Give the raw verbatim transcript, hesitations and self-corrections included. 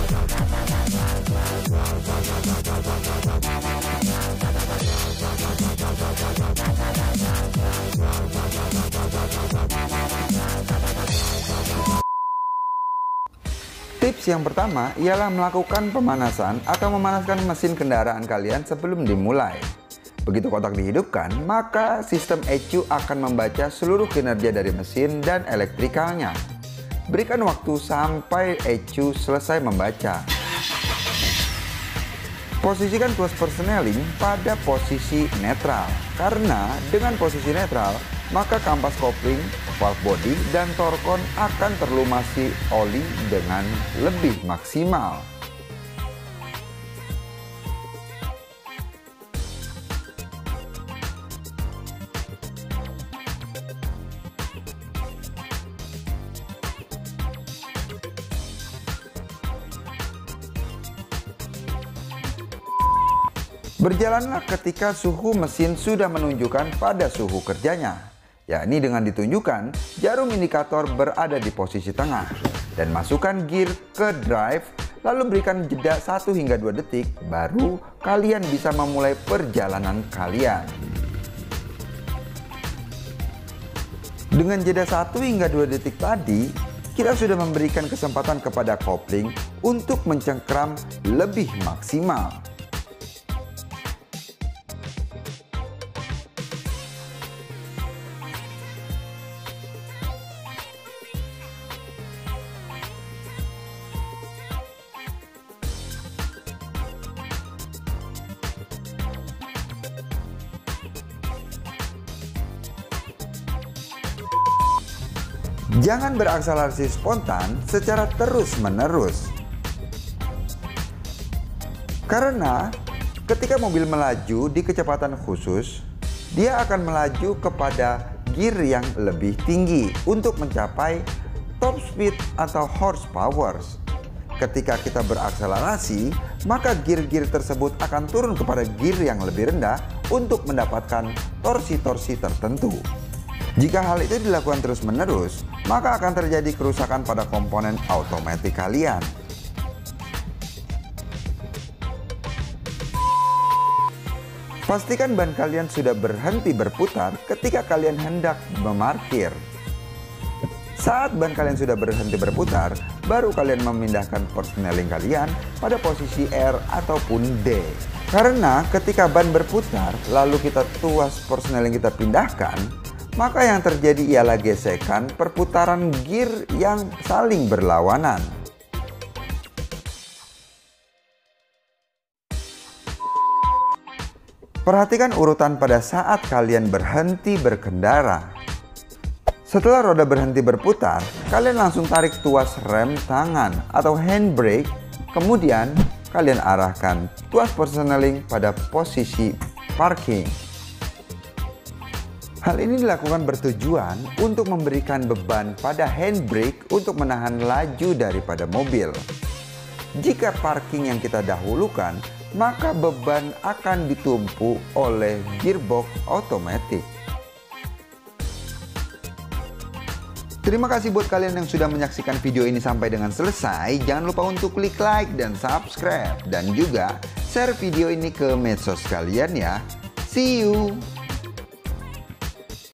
Tips yang pertama ialah melakukan pemanasan atau memanaskan mesin kendaraan kalian sebelum dimulai. Begitu kotak dihidupkan, maka sistem E C U akan membaca seluruh kinerja dari mesin dan elektrikalnya. Berikan waktu sampai E C U selesai membaca. Posisikan clutch persneling pada posisi netral, karena dengan posisi netral, maka kampas kopling, valve body, dan torkon akan terlumasi oli dengan lebih maksimal. Berjalanlah ketika suhu mesin sudah menunjukkan pada suhu kerjanya, yakni dengan ditunjukkan jarum indikator berada di posisi tengah, dan masukkan gear ke drive, lalu berikan jeda satu hingga dua detik, baru kalian bisa memulai perjalanan kalian. Dengan jeda satu hingga dua detik tadi, kita sudah memberikan kesempatan kepada kopling untuk mencengkram lebih maksimal. Jangan berakselerasi spontan secara terus-menerus. Karena ketika mobil melaju di kecepatan khusus, dia akan melaju kepada gear yang lebih tinggi untuk mencapai top speed atau horsepower. Ketika kita berakselerasi, maka gear-gear tersebut akan turun kepada gear yang lebih rendah untuk mendapatkan torsi-torsi tertentu. Jika hal itu dilakukan terus-menerus, maka akan terjadi kerusakan pada komponen otomatis kalian. Pastikan ban kalian sudah berhenti berputar ketika kalian hendak memarkir. Saat ban kalian sudah berhenti berputar, baru kalian memindahkan persneling kalian pada posisi R ataupun D. Karena ketika ban berputar, lalu kita tuas persneling kita pindahkan, maka yang terjadi ialah gesekan perputaran gear yang saling berlawanan. Perhatikan urutan pada saat kalian berhenti berkendara. Setelah roda berhenti berputar, kalian langsung tarik tuas rem tangan atau handbrake, kemudian kalian arahkan tuas persneling pada posisi parking. Hal ini dilakukan bertujuan untuk memberikan beban pada handbrake untuk menahan laju daripada mobil. Jika parking yang kita dahulukan, maka beban akan ditumpu oleh gearbox otomatis. Terima kasih buat kalian yang sudah menyaksikan video ini sampai dengan selesai. Jangan lupa untuk klik like dan subscribe, dan juga share video ini ke medsos kalian ya. See you!